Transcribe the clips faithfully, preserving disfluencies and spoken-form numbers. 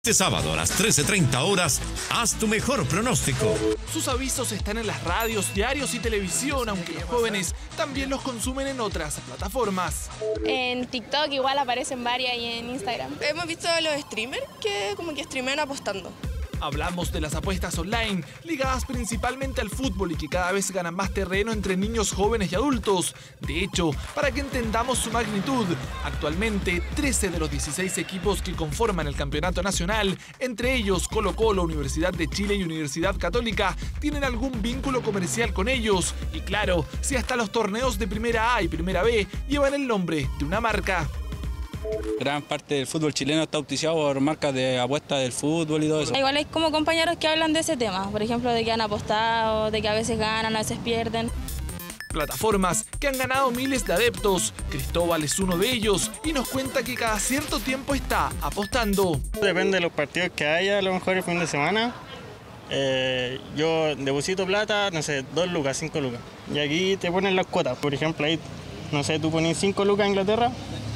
Este sábado a las trece treinta horas, haz tu mejor pronóstico. Sus avisos están en las radios, diarios y televisión, aunque los jóvenes también los consumen en otras plataformas. En TikTok igual aparecen varias y en Instagram. Hemos visto a los streamers que como que streamean apostando. Hablamos de las apuestas online, ligadas principalmente al fútbol y que cada vez ganan más terreno entre niños, jóvenes y adultos. De hecho, para que entendamos su magnitud, actualmente trece de los dieciséis equipos que conforman el campeonato nacional, entre ellos Colo-Colo, Universidad de Chile y Universidad Católica, tienen algún vínculo comercial con ellos. Y claro, si hasta los torneos de Primera A y Primera B llevan el nombre de una marca. Gran parte del fútbol chileno está auspiciado por marcas de apuestas del fútbol y todo eso. Igual hay como compañeros que hablan de ese tema, por ejemplo, de que han apostado, de que a veces ganan, a veces pierden. Plataformas que han ganado miles de adeptos. Cristóbal es uno de ellos y nos cuenta que cada cierto tiempo está apostando. Depende de los partidos que haya, a lo mejor el fin de semana. Eh, yo deposito plata, no sé, dos lucas, cinco lucas. Y aquí te ponen las cuotas. Por ejemplo, ahí, no sé, tú pones cinco lucas a Inglaterra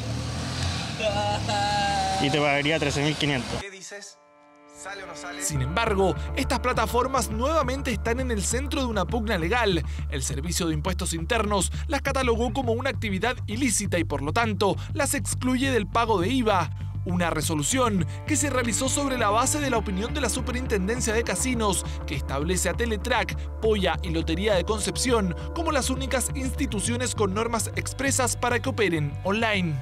y te pagaría trece mil quinientos. ¿Qué dices? ¿Sale o no sale? Sin embargo, estas plataformas nuevamente están en el centro de una pugna legal. El Servicio de Impuestos Internos las catalogó como una actividad ilícita y por lo tanto las excluye del pago de I V A. Una resolución que se realizó sobre la base de la opinión de la Superintendencia de Casinos, que establece a Teletrack, Polla y Lotería de Concepción como las únicas instituciones con normas expresas para que operen online.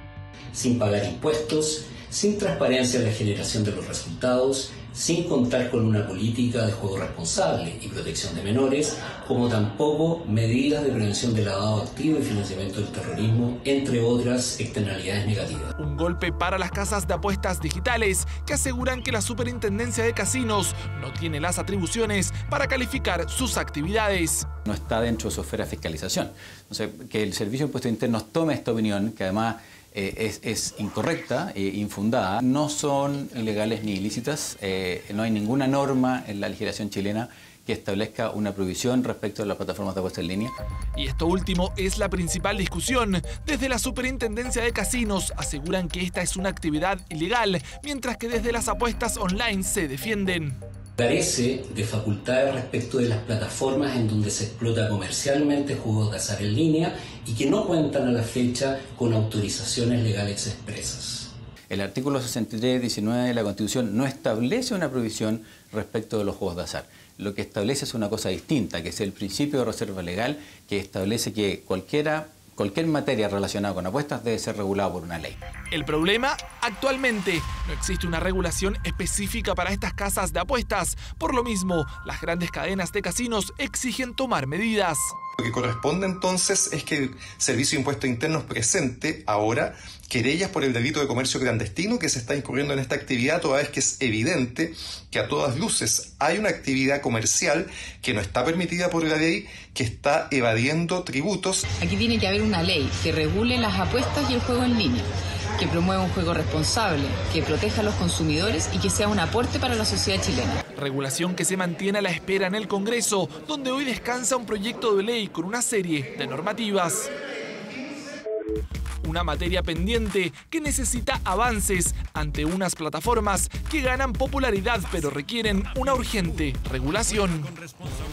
Sin pagar impuestos, sin transparencia en la generación de los resultados, sin contar con una política de juego responsable y protección de menores, como tampoco medidas de prevención de lavado activo y financiamiento del terrorismo, entre otras externalidades negativas. Un golpe para las casas de apuestas digitales que aseguran que la Superintendencia de Casinos no tiene las atribuciones para calificar sus actividades. No está dentro de su esfera de fiscalización. Entonces, que el Servicio de Impuestos Internos tome esta opinión, que además Eh, es, es incorrecta e infundada, no son ilegales ni ilícitas, eh, no hay ninguna norma en la legislación chilena que establezca una prohibición respecto a las plataformas de apuesta en línea. Y esto último es la principal discusión. Desde la Superintendencia de Casinos aseguran que esta es una actividad ilegal, mientras que desde las apuestas online se defienden. Carece de facultades respecto de las plataformas en donde se explota comercialmente juegos de azar en línea y que no cuentan a la fecha con autorizaciones legales expresas. El artículo sesenta y tres diecinueve de la Constitución no establece una prohibición respecto de los juegos de azar. Lo que establece es una cosa distinta, que es el principio de reserva legal, que establece que cualquiera Cualquier materia relacionada con apuestas debe ser regulada por una ley. El problema, actualmente, no existe una regulación específica para estas casas de apuestas. Por lo mismo, las grandes cadenas de casinos exigen tomar medidas. Lo que corresponde entonces es que el Servicio de Impuestos Internos presente ahora querellas por el delito de comercio clandestino que se está incurriendo en esta actividad, toda vez que es evidente que a todas luces hay una actividad comercial que no está permitida por la ley, que está evadiendo tributos. Aquí tiene que haber una ley que regule las apuestas y el juego en línea, que promueva un juego responsable, que proteja a los consumidores y que sea un aporte para la sociedad chilena. Regulación que se mantiene a la espera en el Congreso, donde hoy descansa un proyecto de ley con una serie de normativas. Una materia pendiente que necesita avances ante unas plataformas que ganan popularidad pero requieren una urgente regulación.